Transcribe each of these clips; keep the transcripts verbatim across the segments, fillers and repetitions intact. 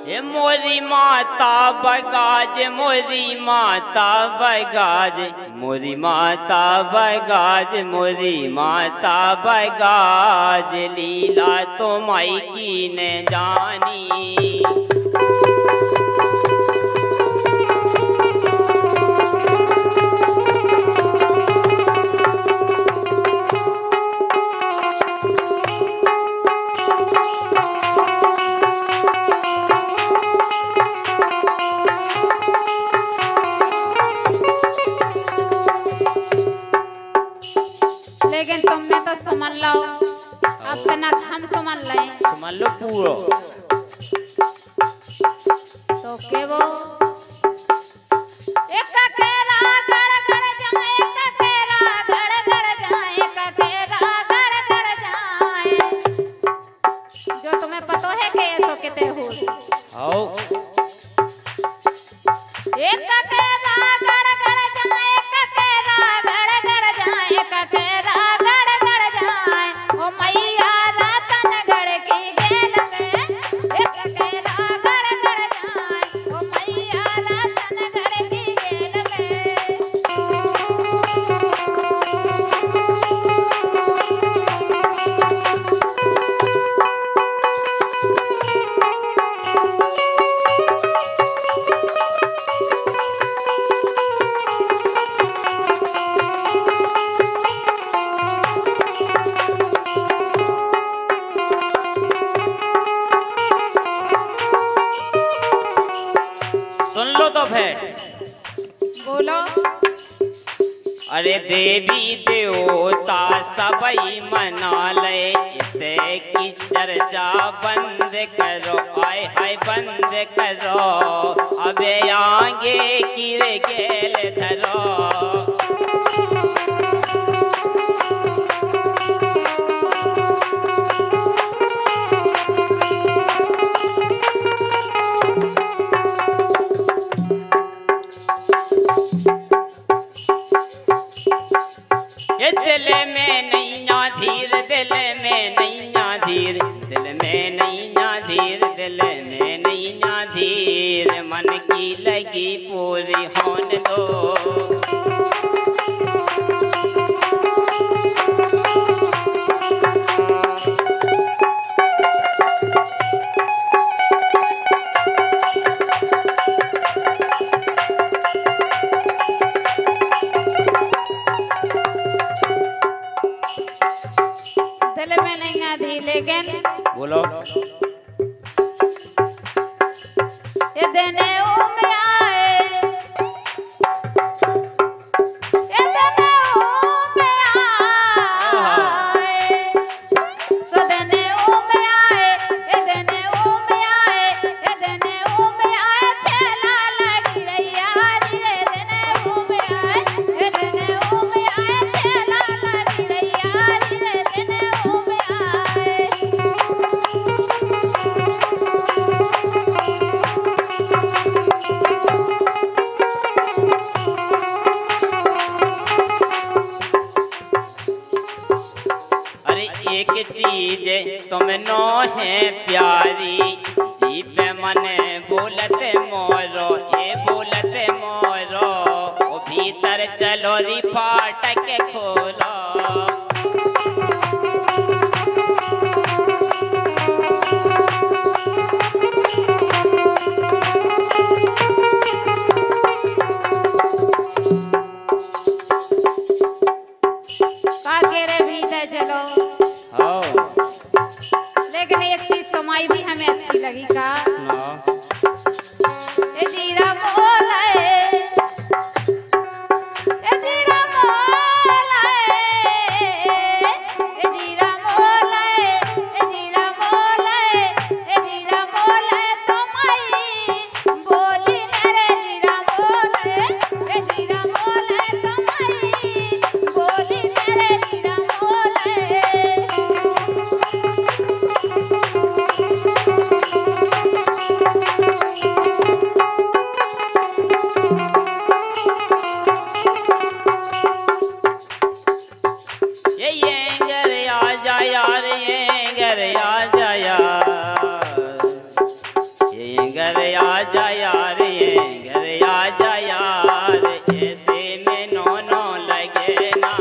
ये मोरी माता बगाज, मोरी माता बगाज, मोरी माता बगाज, मोरी माता बगाज, लीला तो माई की न जानी। लेकिन तुमने तो सुमन लो, अब तक हम सुमन ले। सुमन लो पूरो। तो के वो एक केरा गड़ गड़ जाए, एक केरा गड़ गड़ जाए, एक केरा गड़ गड़ जाए। जो तुम्हें पता है कि ऐसो किते हो। आओ। एक केरा गड़ गड़ जाए, एक केरा गड़ गड़ जाए, एक केरा गड़ गड़ जाए। ओ मैया रतन गढ़ की गेल में, एक केरा गड़ गड़ जाए। ओ मैया रतन गढ़ की गेल में। सुन लो तो फिर। बोलो। अरे देवी देवता सबई मना ले, इसे की चर्चा बंद करो, आय हाय बंद करो, अबे आगे किर गेल धरो। ये दिल में नैया धीर, दिल में नैया धीर, दिल में नैया धीर, दिल में नैया धीर, मन की लगी पूरी होने दो। दिल में नहीं आधी, लेकिन बोलो। ये देने उम आए, ये देने उम आए, सो देने उम आए, ये देने उम आए, ये देने उम आए, छेला लगी रैया रे। देने उम आए, ये देने उम आए, छेला लगी रैया रे। देने उम आए। अरे एक चीज तुम नो है प्यारी, जी पे मन बोलत मोरो, ये बोलत मोरो, ओ भीतर चलो री फाटक खोलो। काके रे भीतर चलो। हाँ। लेकिन एक चीज तुम्हारी भी हमें अच्छी लगी का। ना। ए जीरा मोलाए, ए जीरा मोलाए, ए जीरा मोलाए, ए जीरा मोलाए, ए जीरा मोलाए, तुम्हारी बोली रे जीरा मोलाए, ए जीरा मोलाए, तुम्हारी बोली रे जीरा मोलाए। घर आ जा यार ये घर आ जा यार ऐसे में नो नो लगे ना।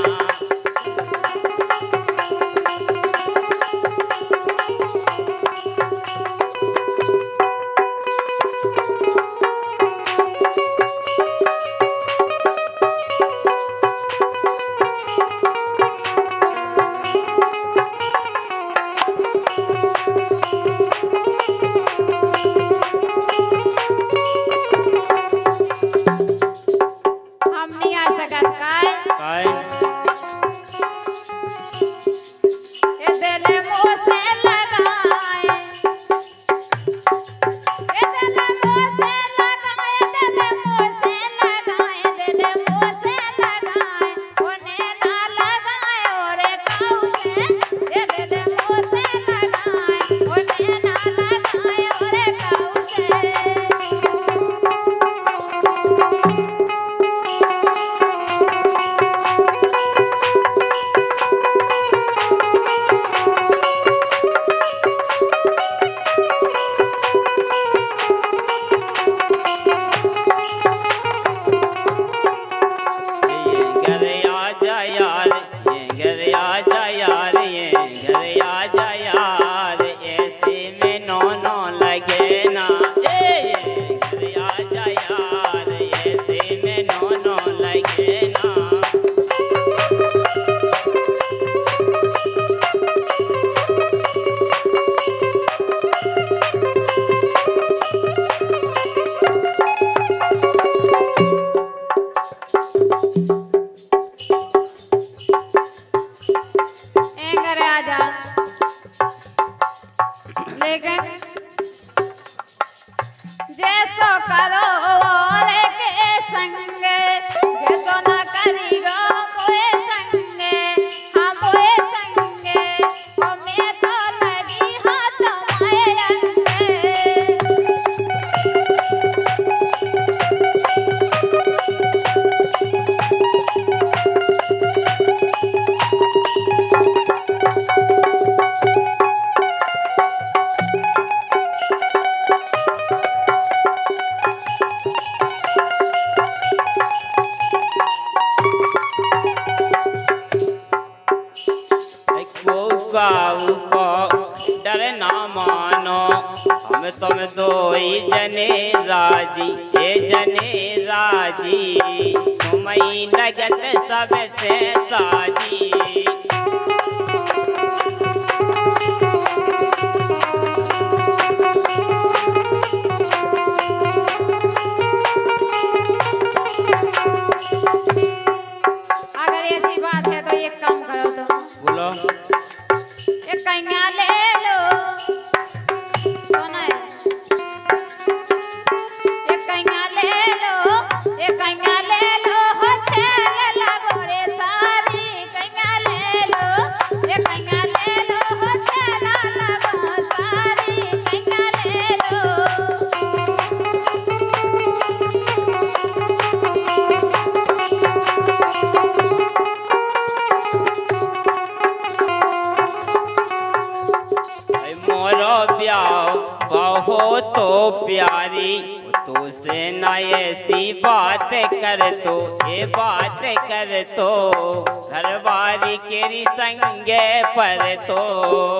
डर ना मानो हम तुम दो ही जने राजी हे जने राजी तुम्हें लगत सबसे साजी। अगर ऐसी बात है तो एक काम करो तो बोलो एक कन्या ले लो सोना एक कन्या ले लो एक कन्या ले लो हो छेल लगो रे सारी कन्या ले लो एक कन्या ले लो हो छेल लगो सारी कन्या ले लो। हो तो प्यारी तो से ना ऐसी बात कर तो ये बात कर तो घरवारी केरी संगे पर तो।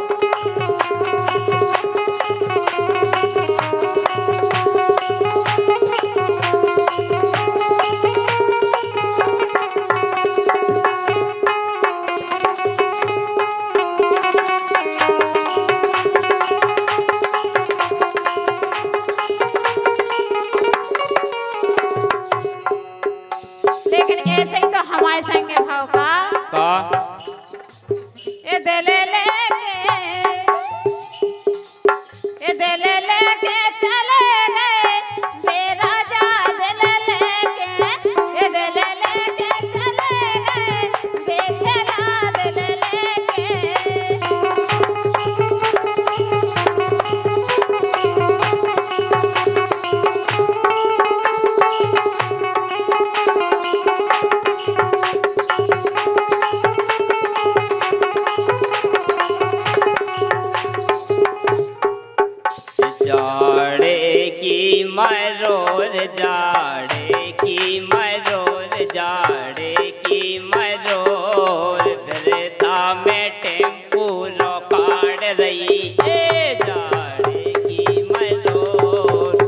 ऐसे ही तो हमारे संगे भाव का का ये दिले लेके ये दिले लेके चले गए बेराजा दिले लेके ये दिले लेके चले गए बेचैना दिले लेके। मरोर जाड़े की मरोर जाड़े की मरोर फिरता में टेम्पू रोकाड़ रही ए जाड़े की मरोर।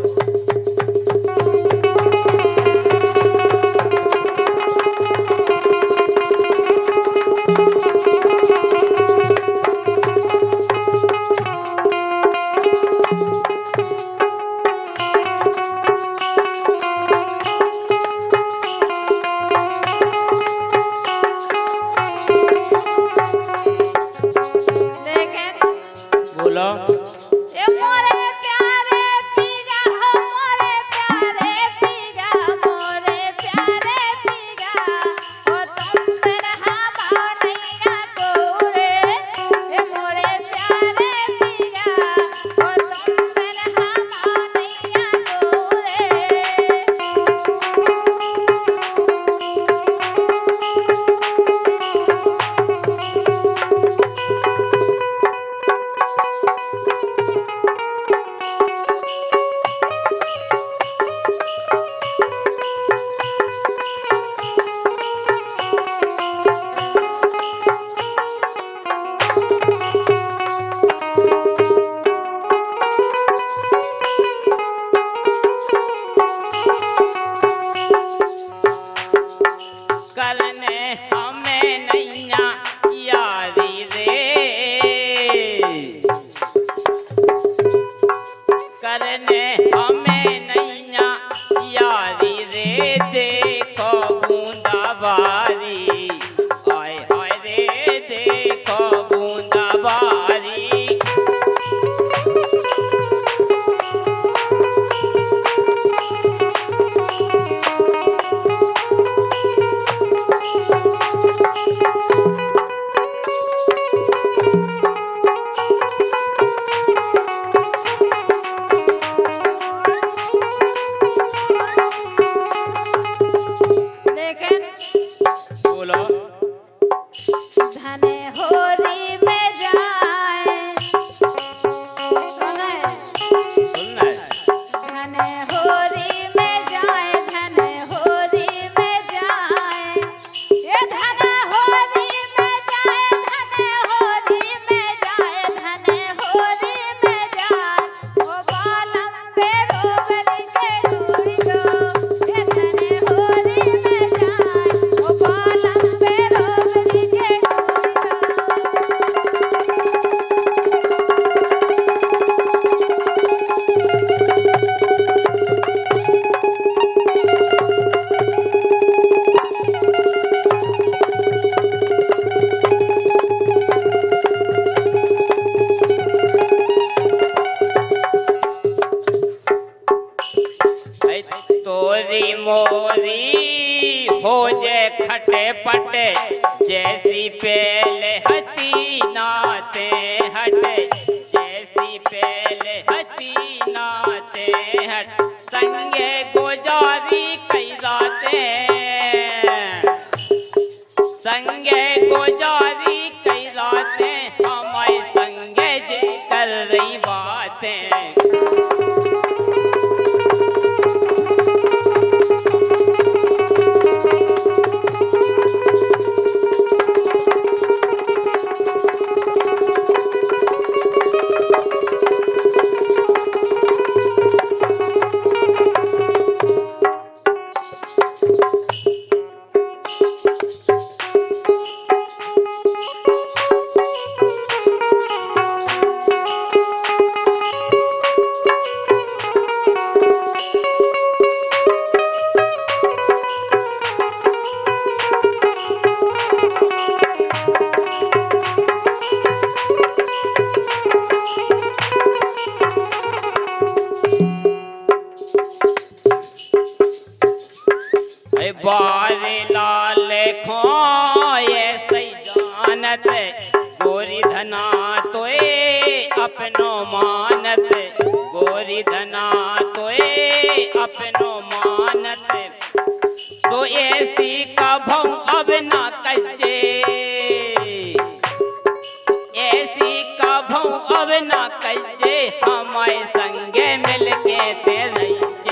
ए मोरे प्यारे पीगा हो मोरे प्यारे पीगा मोरे प्यारे पीगा ओ तुम बिन हवा नैया कोरे ए मोरे प्यारे पीगा ओ तुम बिन हवा नैया कोरे। करने हमें नैया यारी रे करने हमें नैया यारी रे देखो बूंदा बारी आय हाय रे देखो बूंदा बारी। लेकिन बोलो धने होरी में जाए सुने सुनना है। धने होरी में जाए धने होरी में जाए ये धने होरी में जाए धने होरी में जाए धने होरी में जाए ओ बालम पे रोबरी के डूरी दो ये धने होरी में जाए ओ बालम पे रोबरी के डूरी दो। ऐ तोरी मोरी हो जे खटे पटे जैसी पहले हती नाते हटे जैसी पहले हती नाते हट संगे गुजारी कई रातें संगे गुजारी कई रातें हमारे संगे जे कर रही बातें। बारे लाल खो ये सही जानत गोरी धना तोए अपनो मानत गोरी धना तोए अपनो मानत सो ऐसी का भव अब ना कच्चे ऐसी का भव अब ना कच्चे हमारे संगे मिलके तेरे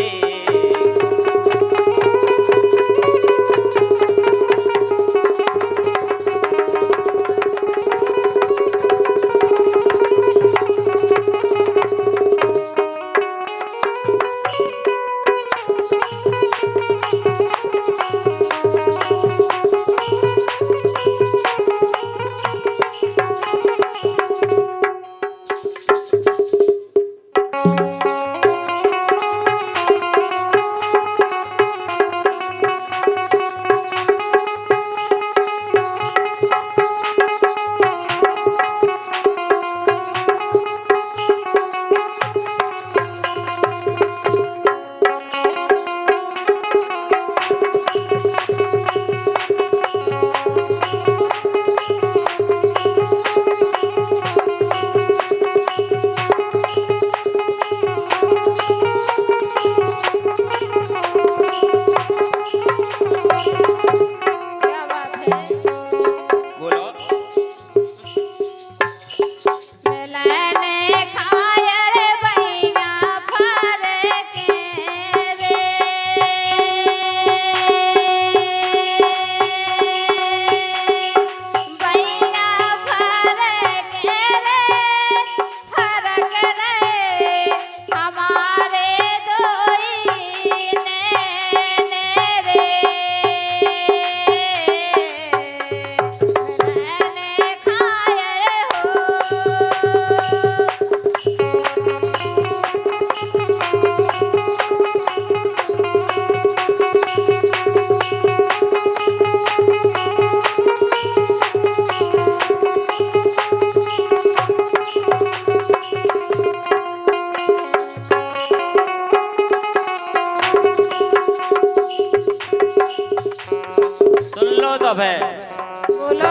कब है? बोलो।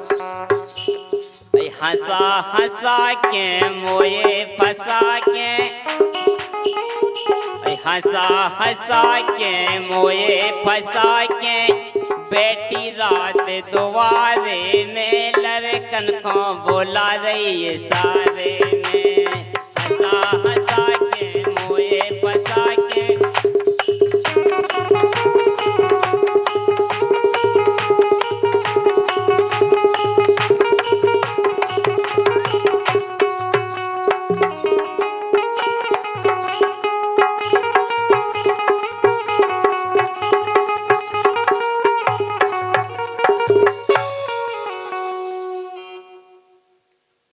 हंसा हंसा के मोए फंसा के, हंसा हंसा के मोए फंसा के, बेटी रात दुआरे में लड़कन को बोला रही सारे में।